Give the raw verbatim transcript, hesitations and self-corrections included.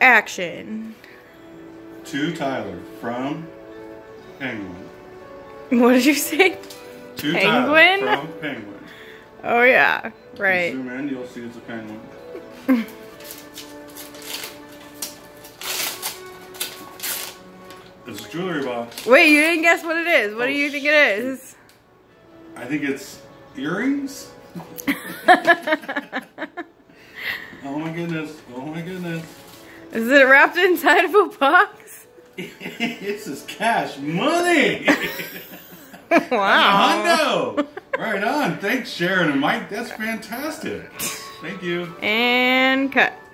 action. To Tyler from Penguin. What did you say? To Penguin? Tyler from Penguin. Oh yeah, right. Zoom in, you'll see it's a penguin. It's a jewelry box. Wait, you didn't guess what it is. What Oh, do you think it is? I think it's earrings. Oh my goodness. Oh my goodness. Is it wrapped inside of a box? This is cash money. Wow. Hondo. Right on. Thanks, Sharon and Mike. That's fantastic. Thank you. And cut.